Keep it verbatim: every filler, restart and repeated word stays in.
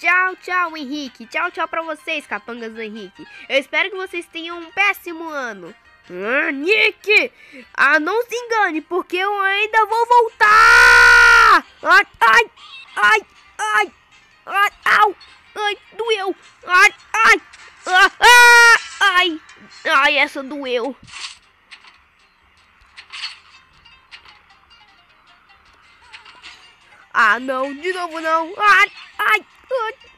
Tchau, tchau, Henrique. Tchau, tchau pra vocês, capangas do Henrique. Eu espero que vocês tenham um péssimo ano. Ah, Nick! Ah, não se engane, porque eu ainda vou voltar! Ai, ai, ai, ai, ai, au, ai, doeu! Ai, ai, ah, ah, ai, ai, essa doeu! Ah, não, de novo não! Ai, ai, ai.